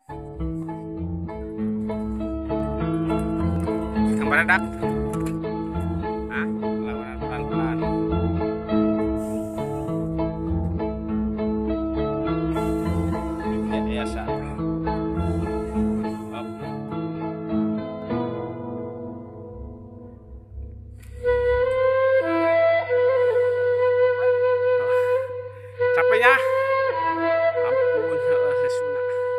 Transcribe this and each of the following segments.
Kemana dak? Hah? Lawanan pelan-pelan. Ya biasa. Up. Capeknya? Ampun, sesuna.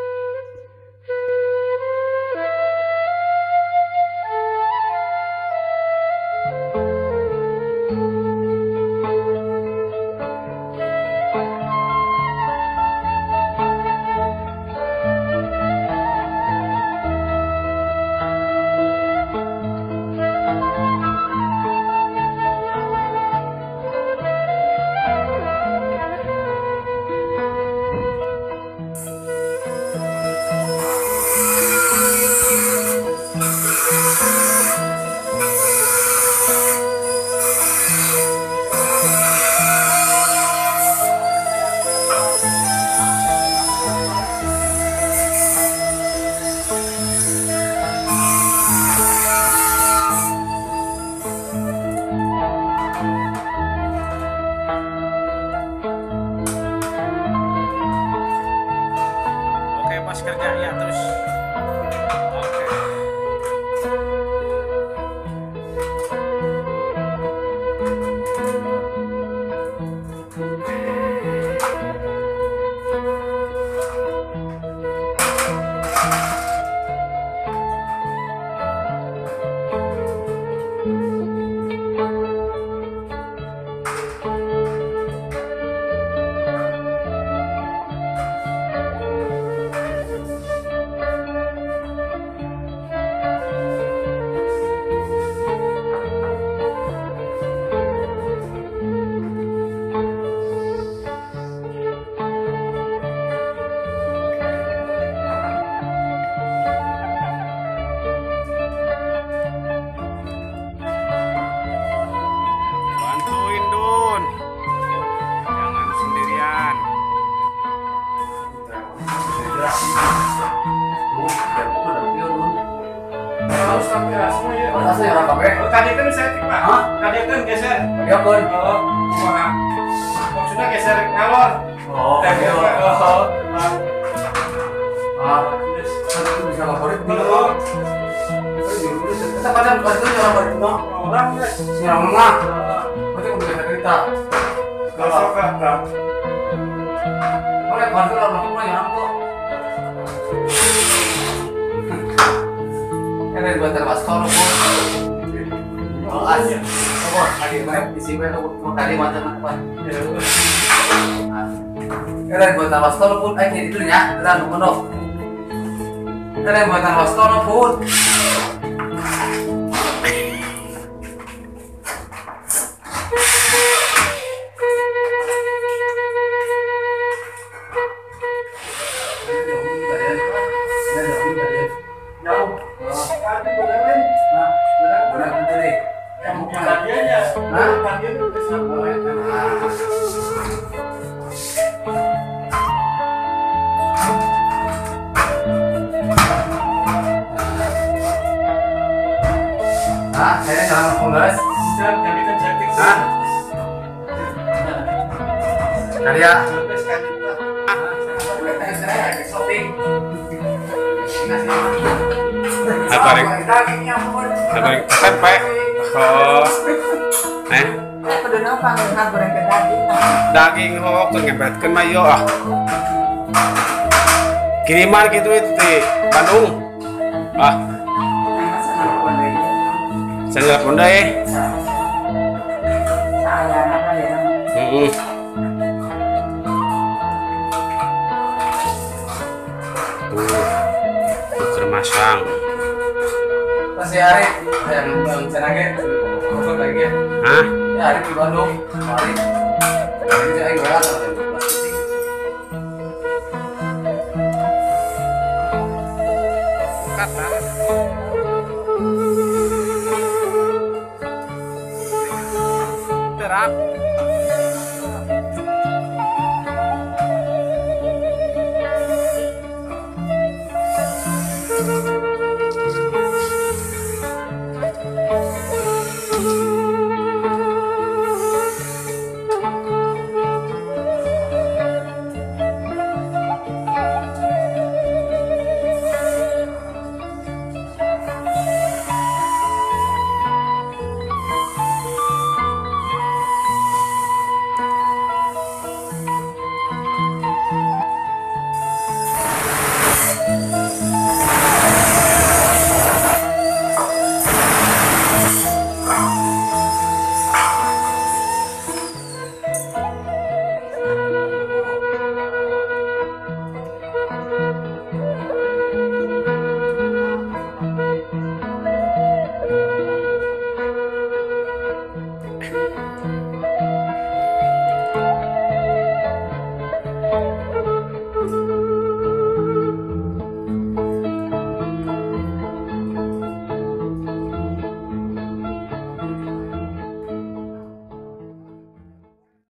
Oke, pas kerja ya terus. Oke. Bantuin Dun, jangan sendirian. Tadi kan saya tiba. Tadi kan geser. Oh, kumaha? Maksudnya geser ngalor. Oh, Tadi iya. apa? Itu bisa laporin dulu. Oh, Kita padahal pas itu nyala balik no. orang guys. Nyala mama. Berarti udah bisa cerita. Kalau kata Oleh pas itu orang rumah nyala kok. Ini buat terpas kalau pun. Oh aja. Oh, tadi main isi main mau tadi macam apa? Ini buat terpas kalau pun aja itu nya, dan kono. Ini buat terpas kalau pun. Saya jangan ngomong guys. Karya. Tarik tempe. Oh. Daging ho ngebetkeun mah yo ah. Kiriman gitu itu di Bandung. Ah, saya pun deh. Tuh, kermasang. Masih hari yang cenage, kok lagi ya? Hah? Ya hari di Bandung, hari. Hari ini aing berat atau Kata.